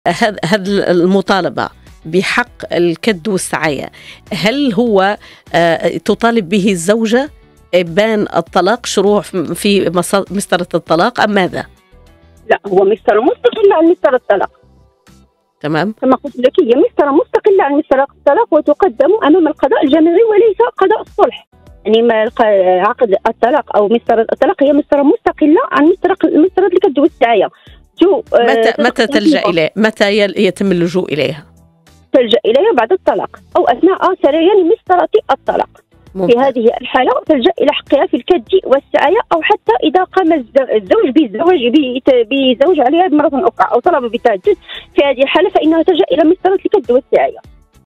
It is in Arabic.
هذا المطالبة بحق الكد والسعاية، هل هو تطالب به الزوجة إبان الطلاق، شروع في مسطرة الطلاق، أم ماذا؟ لا، هو مسطرة مستقلة عن مسطرة الطلاق. تمام. كما قلت لك، هي مسطرة مستقلة عن مسطرة الطلاق وتقدم أمام القضاء الجماهيري وليس قضاء الصلح. يعني عقد الطلاق أو مسطرة الطلاق هي مسطرة مستقلة عن مسطرة الكد والسعاية. متى تلجأ إليه؟ متى يتم اللجوء إليها؟ تلجأ إليها بعد الطلاق أو أثناء سريان مسطرة الطلاق. في هذه الحالة تلجأ إلى حقها في الكد والسعاية، أو حتى إذا قام الزوج بزوج عليها مرة أخرى أو طلب بالتعدد، في هذه الحالة فإنها تلجأ إلى مسطرة الكد والسعاية.